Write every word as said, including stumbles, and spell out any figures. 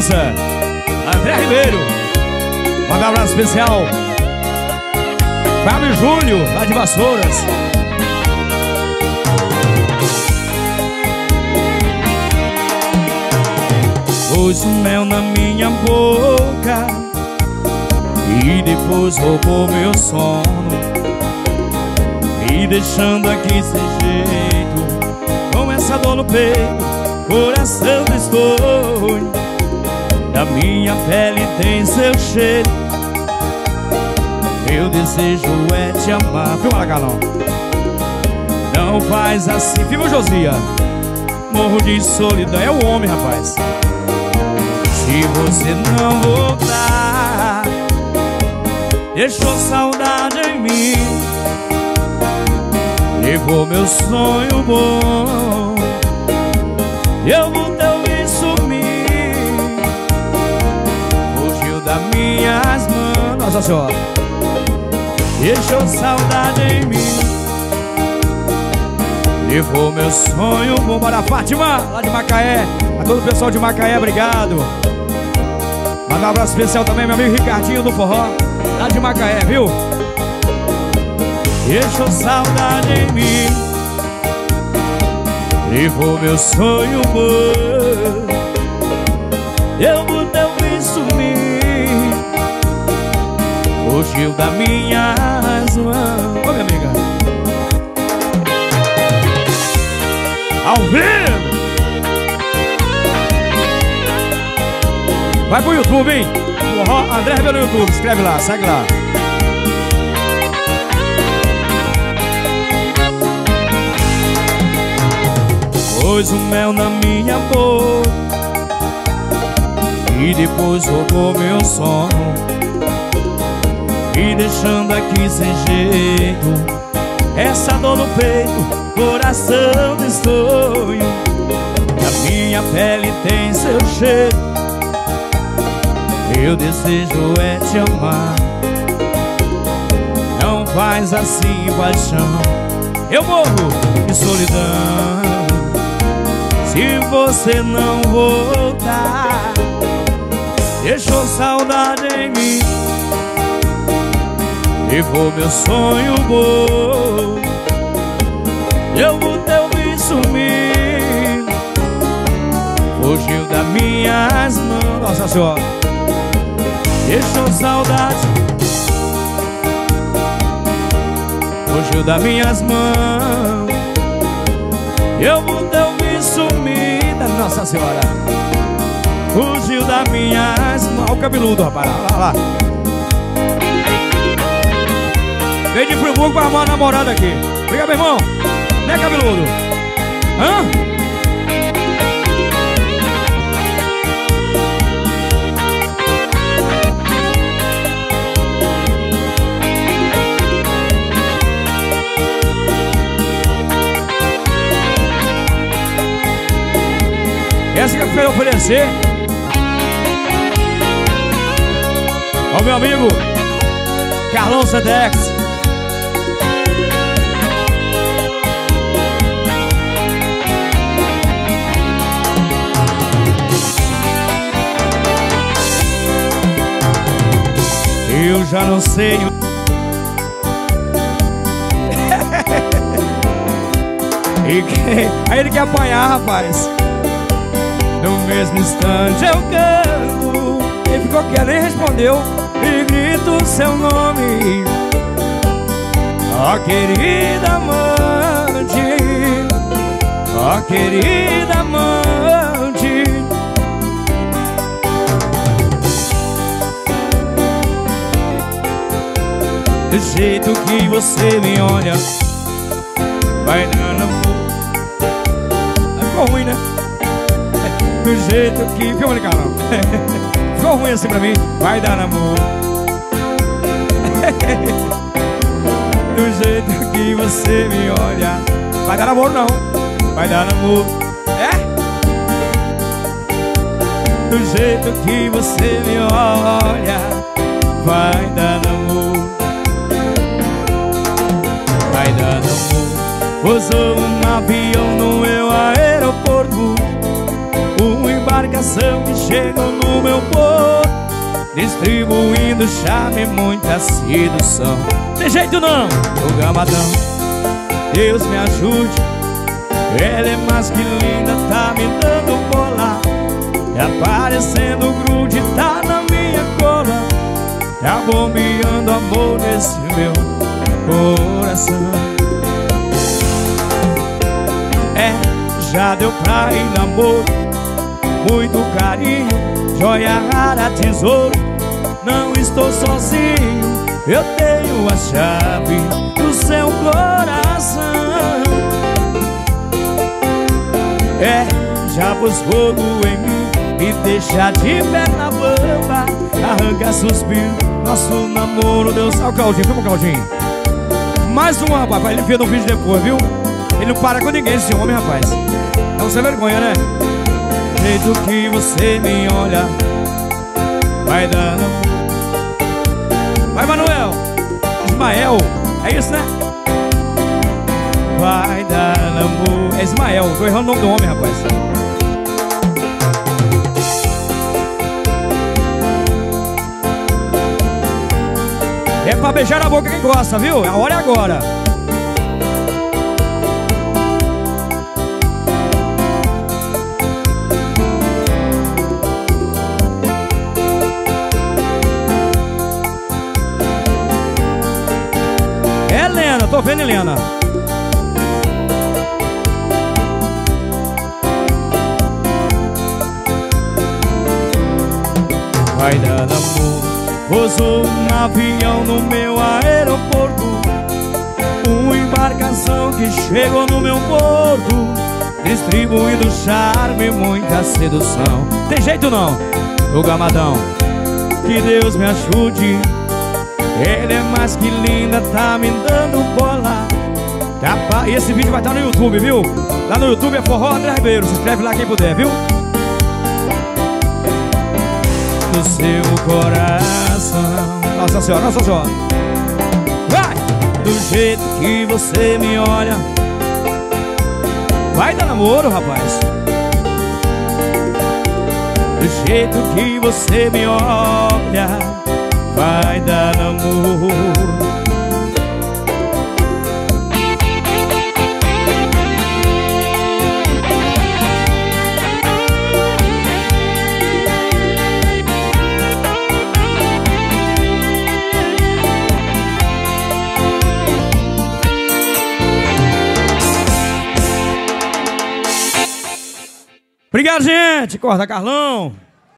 Beleza? André Ribeiro. Manda um abraço especial. Fábio Júnior, lá de Vassouras. Pôs o mel na minha boca e depois roubou meu sono, me deixando aqui sem jeito, com essa dor no peito, coração estou. Da minha pele tem seu cheiro, meu desejo é te amar. Filma lá, Carlão. Não faz assim, filma, Josia. Morro de solidão, é o homem, rapaz. Se você não voltar, deixou saudade em mim, levou meu sonho bom, eu vou ter sumir, fugiu das minhas mãos. Nossa Senhora. Deixou saudade em mim, levou meu sonho bom. Bora, Fátima, lá de Macaé. A todo o pessoal de Macaé, obrigado. Manda um abraço especial também, meu amigo Ricardinho do Forró, lá de Macaé, viu? Deixou saudade em mim, levou meu sonho bom, eu botei me sumir, fugiu das minhas mãos. Ô, minha amiga, ao vivo. Vai pro YouTube, hein? Forró André Ribeiro no YouTube, escreve lá, segue lá. Pôs o mel na minha boca e depois roubou meu sono, me deixando aqui sem jeito, essa dor no peito, coração destonho. A minha pele tem seu cheiro, meu desejo é te amar. Não faz assim, paixão, eu morro de solidão. Se você não voltar, deixou saudade em mim, levou meu sonho bom, eu vou ter me sumir, fugiu das minhas mãos. Nossa Senhora. Deixou saudade, fugiu das minhas mãos, eu vou ter me sumir. Nossa Senhora. Fugiu das minhas mãos. Olha o cabeludo, rapaz, lá, lá. Veio de Friburgo pra arrumar uma namorada aqui. Obrigado, meu irmão. Né, cabeludo? Hã? Essa que eu quero oferecer ao meu amigo Carlão Sedex. Eu já não sei. E quem... Aí ele quer apanhar, rapaz. No mesmo instante eu canto, ele ficou quieto, nem respondeu, e grito seu nome. Ó querida amante, ó querida amante. Do jeito que você me olha, vai dando amor. Ficou ruim, né? Do jeito que... Filma de Carlão. Ficou ruim assim pra mim. Vai dar namoro. Do jeito que você me olha. Vai dar namoro não. Vai dar namoro. É? Do jeito que você me olha, vai dar namoro. Vai dar namoro. Pousou um avião no meu aeroporto, um embarque embarcação que chegou no meu porto, distribuindo charme e muita sedução. Tem jeito não, o gamadão, Deus me ajude. Ela é mais que linda, tá me dando bola, tá parecendo grude, tá na minha cola, tá bombeando amor nesse meu coração. É, já deu pra ir namoro, muito carinho, joia rara, tesouro. Não estou sozinho, eu tenho a chave do seu coração. É, já pôs fogo em mim, me deixa de perna bamba, arranca suspiro, nosso namoro deu sal. Claudinho, filma o Claudinho. Mais um, rapaz, ele vê no vídeo depois, viu? Ele não para com ninguém, esse homem, rapaz. É você vergonha, né? Do jeito que você me olha, vai dando. Vai, Manuel, Ismael, é isso, né? Vai dar amor. É Ismael, tô errando o nome do homem, rapaz. É pra beijar na boca quem gosta, viu? A hora é agora. É Helena, tô vendo Helena. Vai dar amor, pousou um avião no meu aeroporto, uma embarcação que chegou no meu porto, distribuindo charme e muita sedução. Tem jeito não, o gamadão, que Deus me ajude. Ele é mais que linda, tá me dando bola. E esse vídeo vai estar no YouTube, viu? Lá no YouTube é Forró André Ribeiro. Se inscreve lá quem puder, viu? Do seu coração. Nossa Senhora, Nossa Senhora. Vai! Do jeito que você me olha, vai dar namoro, rapaz. Do jeito que você me olha, vai dar namoro. Obrigado, gente. Corta, Carlão.